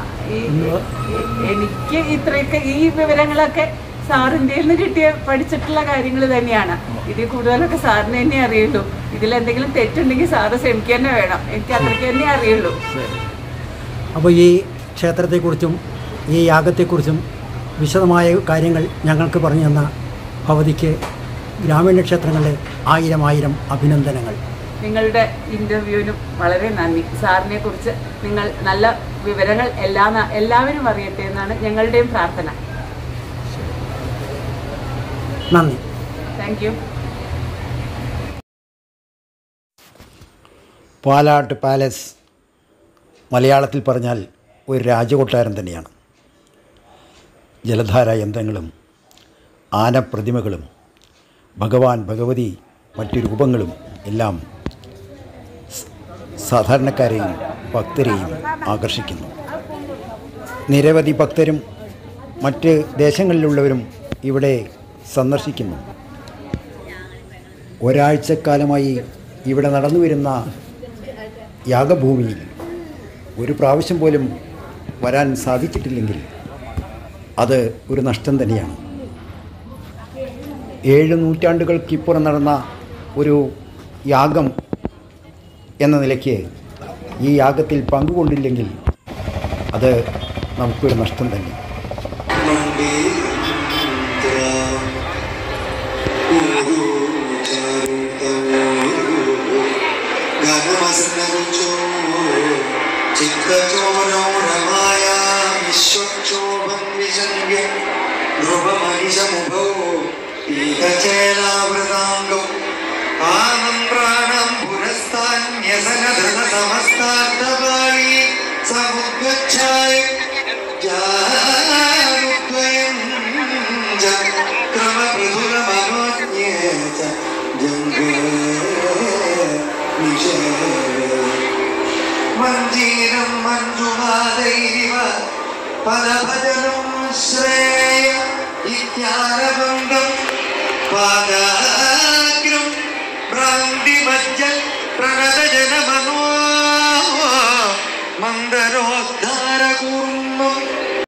എനിക്ക് ഇത്രയൊക്കെ ഈ വിവരങ്ങളൊക്കെ സാറിൻ്റെ നിന്ന് പഠിച്ചിട്ടുള്ള കാര്യങ്ങൾ തന്നെയാണ്. ഇതിൽ കൂടുതലൊക്കെ സാറിന് തന്നെ അറിയുള്ളൂ. ഇതിലെന്തെങ്കിലും തെറ്റുണ്ടെങ്കിൽ സാറ് ശ്രമിക്കുക തന്നെ വേണം. എനിക്ക് അത്രയ്ക്ക് തന്നെ അറിയുള്ളൂ. അപ്പോൾ ഈ ക്ഷേത്രത്തെക്കുറിച്ചും ഈ യാഗത്തെക്കുറിച്ചും വിശദമായ കാര്യങ്ങൾ ഞങ്ങൾക്ക് പറഞ്ഞു തന്ന ഭവതിക്ക് ഗ്രാമീണ ക്ഷേത്രങ്ങളിലെ 1000 അഭിനന്ദനങ്ങൾ. നിങ്ങളുടെ ഇൻ്റർവ്യൂവിനും വളരെ നന്ദി. സാറിനെ കുറിച്ച് നിങ്ങൾ നല്ല വിവരങ്ങൾ എല്ലാവരും അറിയട്ടെ എന്നാണ് ഞങ്ങളുടെയും പ്രാർത്ഥന. നന്ദി. Thank you. പാലാട്ട് പാലസ് മലയാളത്തിൽ പറഞ്ഞാൽ ഒരു രാജകൊട്ടാരം തന്നെയാണ്. ജലധാര യന്ത്രങ്ങളും ആനപ്രതിമകളും ഭഗവാൻ ഭഗവതി മറ്റു രൂപങ്ങളും എല്ലാം സാധാരണക്കാരെയും ഭക്തരെയും ആകർഷിക്കുന്നു. നിരവധി ഭക്തരും മറ്റ് ദേശങ്ങളിലുള്ളവരും ഇവിടെ സന്ദർശിക്കുന്നു. ഒരാഴ്ചക്കാലമായി ഇവിടെ നടന്നു വരുന്ന യാഗഭൂമിയിൽ ഒരു പ്രാവശ്യം പോലും വരാൻ സാധിച്ചിട്ടില്ലെങ്കിൽ അത് ഒരു നഷ്ടം തന്നെയാണ്. 7 നൂറ്റാണ്ടുകൾക്കിപ്പുറം നടന്ന ഒരു യാഗം എന്ന നിലയ്ക്ക് ഈ യാഗത്തിൽ പങ്കുകൊണ്ടില്ലെങ്കിൽ അത് നമുക്കൊരു നഷ്ടം തന്നെ. മഞ്ജീരം മഞ്ജുനാദൈരിവ പദഭജനം ശ്രേയ ഇത്യാരബന്ധം പാദാഗ്രം ഭ്രാന്തിമജ്ജൽ പ്രണതജനമനോ മന്ദരോദ്ധാരകൂർമ്മ